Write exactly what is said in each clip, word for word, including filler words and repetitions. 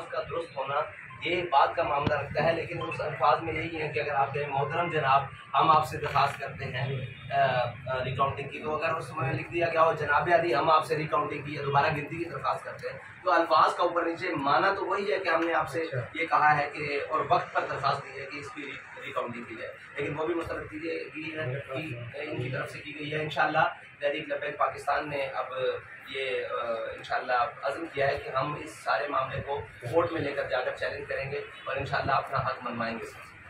अल्फाज का दुरुस्त होना ये बात का मामला रखता है, लेकिन उस अल्फाज में यही है कि अगर आप कहें मोहतरम जनाब हम आपसे दरख्वास्त करते हैं रिकाउंटिंग की, तो अगर उस समय लिख दिया गया हो जनाब अली हम आपसे रिकाउंटिंग की या दोबारा गिनती की दरख्वास्त करते हैं, तो अल्फाज का ऊपर नीचे माना तो वही है कि हमने आपसे ये कहा है कि और वक्त पर दरख्वास्त दी है कि इसकी रिकाउंटिंग की जाए, लेकिन वो भी मुस्तरद की गई है कि इनकी तरफ से की गई है। इंशाअल्लाह तहरीक लब्बैक पाकिस्तान ने अब ये इंशाअल्लाह अज़्म किया है कि हम इस सारे मामले को कोर्ट में लेकर जाकर चैलेंज करेंगे और इंशाअल्लाह अपना हक मनवाएंगे।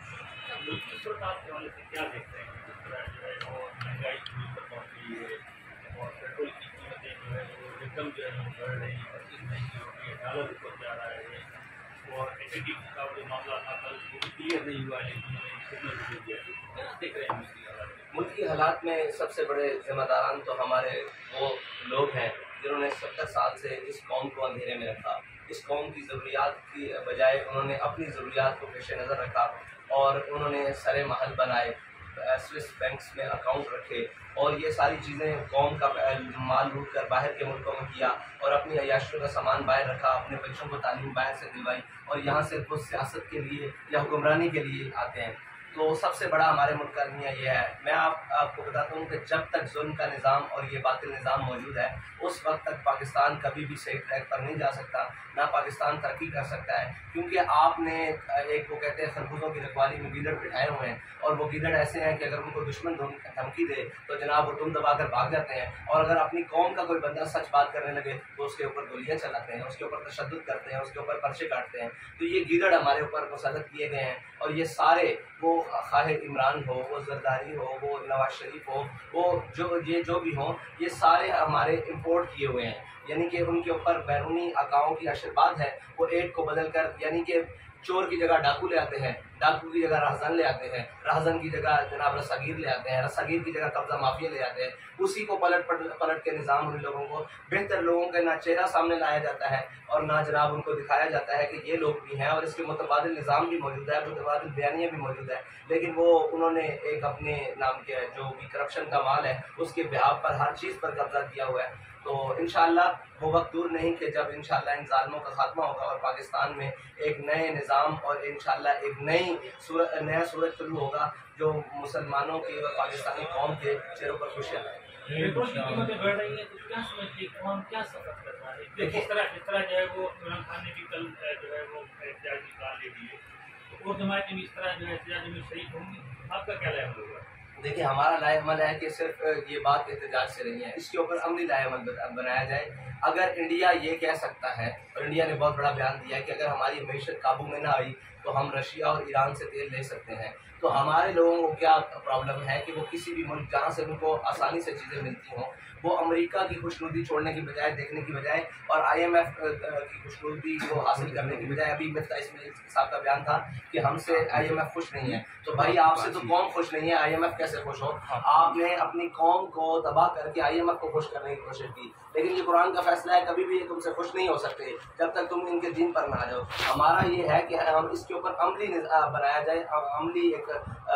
मुल्क की हालात में सबसे बड़े जिम्मेदारान तो हमारे वो लोग हैं जिन्होंने सत्तर साल से इस कौम को अंधेरे में रखा। इस कौम की ज़रूरियात की बजाय उन्होंने अपनी ज़रूरियात को पेश नज़र रखा और उन्होंने सरे महल बनाए, स्विस बैंक्स में अकाउंट रखे और ये सारी चीज़ें कौम का माल लूट कर बाहर के मुल्कों में किया और अपनी अयाशियों का सामान बाहर रखा, अपने बच्चों को तालीम बाहर से दिलवाई और यहाँ से कुछ सियासत के लिए या हुक्मरानी के लिए आते हैं। तो सबसे बड़ा हमारे मुल्क का अलमिया ये है। मैं आप आपको बताता हूँ कि जब तक जुल्म का निज़ाम और ये बातिल निज़ाम मौजूद है उस वक्त तक पाकिस्तान कभी भी सही ट्रैक पर नहीं जा सकता, ना पाकिस्तान तरक्की कर सकता है, क्योंकि आपने एक वो कहते हैं खरबूजों की रखवाली में गीदड़ बिठाए हुए हैं और वो गीदड़ ऐसे हैं कि अगर उनको दुश्मन धमकी दे तो जनाब वो दुम दबा कर भाग जाते हैं और अगर अपनी कौम का कोई बंदा सच बात करने लगे तो उसके ऊपर गोलियाँ चलाते हैं, उसके ऊपर तशद्दुद करते हैं, उसके ऊपर पर्चे काटते हैं। तो ये गीदड़ हमारे ऊपर मुसल्लत किए गए हैं और ये सारे वो खाहे इमरान हो, वो जरदारी हो, वो नवाज शरीफ हो, वो जो ये जो भी हों, ये सारे हमारे इम्पोर्ट किए हुए हैं, यानी कि उनके ऊपर बैरूनी अकाओं की आशीर्वाद है। वो एक को बदल कर यानी कि चोर की जगह डाकू ले आते हैं, डाकू की जगह राहजन ले आते हैं, राहजन की जगह जनाब रस्सागीर ले आते हैं, रस्सागीर की जगह कब्जा माफिया ले आते हैं। उसी को पलट पलट पलट के निज़ाम उन लोगों को बेहतर लोगों का ना चेहरा सामने लाया जाता है और ना जनाब उनको दिखाया जाता है कि ये लोग भी हैं और इसके मुतबादिल निज़ाम भी मौजूद है, मुतबादिल बयानियाँ भी मौजूद है, लेकिन वो उन्होंने एक अपने नाम के जो भी करप्शन का माल है उसके बिहाव पर हर चीज़ पर कब्जा किया हुआ है। तो इंशाअल्लाह वो वक्त दूर नहीं कि जब इंशाअल्लाह इन ज़ालिमों का खात्मा होगा और पाकिस्तान में एक नए निज़ाम और इंशाअल्लाह एक नई सूरत नया सूरज शुरू होगा जो मुसलमानों के और पाकिस्तानी कौम के चेहरों पर खुशियाँ लाए। पेट्रोल की कीमतें बढ़ रही हैं तो क्या समझती कौन क्या सफर कर रहा है? देखिए इस तरह इस तरह जो है वो इमरान खान ने भी कल जो है वो एहतियात की कार ले ली है, तो और जमायतें भी इस तरह जो है एहतियात में शरीक होंगी, आपका क्या लायमल होगा? देखिए हमारा लायमल है कि सिर्फ ये बात एहतजाज से नहीं है, इसके ऊपर अमली लायमल बनाया जाए। अगर इंडिया ये कह सकता है और इंडिया ने बहुत बड़ा बयान दिया है कि अगर हमारी मईशत काबू में ना आई तो हम रशिया और ईरान से तेल ले सकते हैं, तो हमारे लोगों को क्या प्रॉब्लम है कि वो किसी भी मुल्क जहाँ से उनको आसानी से चीज़ें मिलती हों वो अमेरिका की खुशनुदी छोड़ने की बजाय देखने की बजाय और आईएमएफ की खुशनुदी को हासिल करने की बजाय, अभी मिफ्ता इस्माइल साहब का बयान था कि हमसे आईएमएफ खुश नहीं है, तो भाई आपसे तो कौम खुश नहीं है, आईएमएफ कैसे खुश हो? आपने अपनी कौम को तबाह करके आईएमएफ को खुश करने की कोशिश की, लेकिन ये कुरान का फैसला है कभी भी ये तुमसे खुश नहीं हो सकते जब तक तुम इनके दीन पर ना आ जाओ। हमारा ये है कि हम इसके ऊपर अमली बनाया जाए, अमली एक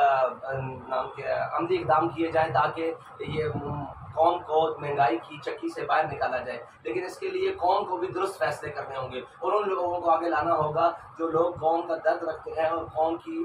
नाम के अमली इकदाम किए जाए ताकि ये कौम को महंगाई की चक्की से बाहर निकाला जाए, लेकिन इसके लिए कौम को भी दुरुस्त फैसले करने होंगे और उन लोगों को आगे लाना होगा जो लोग कौम का दर्द रखते हैं और कौम की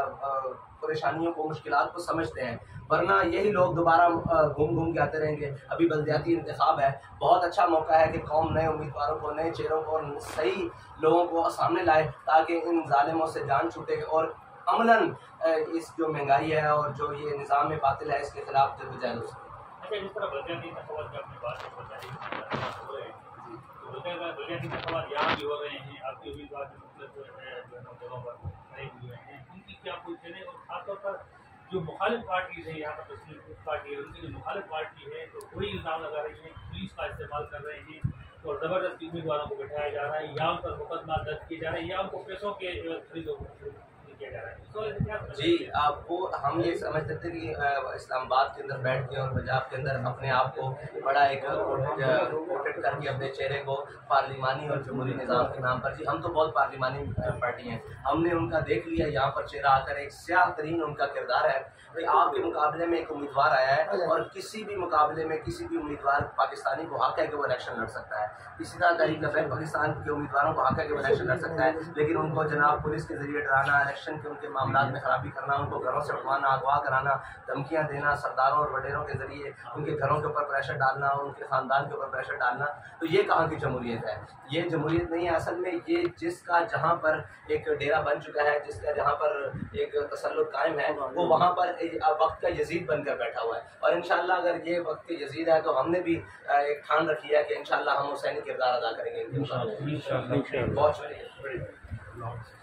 परेशानियों को मुश्किलात को समझते हैं, वरना यही लोग दोबारा घूम घूम के आते रहेंगे। अभी बल्दियाती इंतखाब है, बहुत अच्छा मौका है कि कौम नए उम्मीदवारों को, नए चेहरों को, सही लोगों को सामने लाए ताकि इन जालिमों से जान छूटे और अमलन इस जो महंगाई है और जो ये निज़ाम में बातिल है इसके खिलाफ जद्दोजहद हो सके। अच्छा, जिस तरह बल्दियाती इंतखाबात की आपने बात बताई हो रहे हैं, तो बल्दियाती इंतखाबात यहाँ भी हो रहे हैं, आपके उम्मीदवार मतलब जो है जो नौजवानों पर खड़े हुए हैं, उनकी क्या पोजीशन है? और खासतौर पर जो मुखालिफ पार्टीज हैं, यहाँ पर तस्लीम पार्टी है, उनकी जो मुखालिफ पार्टी है तो कोई इल्ज़ाम लगा रही है, पुलिस का इस्तेमाल कर रहे हैं और ज़बरदस्ती उम्मीदवारों को बैठाया जा रहा है या उन पर मुकदमा दर्ज किए जा रहे हैं या उनको पैसों के खरीदो किया जा रहा है, तो क्या जी आप वो हम ये समझते थे कि अ, इस्लामाबाद के अंदर बैठ के और पंजाब के अंदर अपने आप को बड़ा एक कोटेड करके अपने चेहरे को पार्लिमानी और जमहूरी निज़ाम के नाम पर, जी हम तो बहुत पार्लिमानी पार्टी हैं, हमने उनका देख लिया यहाँ पर चेहरा आकर एक स्याह तरीन उनका किरदार है कि आपके मुकाबले में एक उम्मीदवार आया है और किसी भी मुकाबले में किसी भी उम्मीदवार पाकिस्तानी को हक है कि वो इलेक्शन लड़ सकता है, इसी तरह तरीके से पाकिस्तान के उम्मीदवारों को हक है कि वो इलेक्शन लड़ सकता है, लेकिन उनको जनाब पुलिस के जरिए डराना, इलेक्शन के उनके मामला में खराबी करना, उनको घरों से उठवाना, अगवा कराना, धमकियाँ देना, सरदारों और वडेरों के जरिए उनके घरों के ऊपर प्रेशर डालना, उनके ख़ानदान के ऊपर प्रेशर डालना, तो ये कहाँ की जमहूरियत है? ये जमहूरियत नहीं है असल में, ये जिसका जहाँ पर एक डेरा बन चुका है, जिसका जहाँ पर एक तसल्लुत कायम है, वो वहाँ पर वक्त का यजीद बनकर बैठा हुआ है, और इंशाअल्लाह अगर ये वक्त के यजीद है तो हमने भी एक ठान रखी है कि इंशाअल्लाह हम हुसैनी किरदार अदा करेंगे। इंशाअल्लाह बहुत शुक्रिया।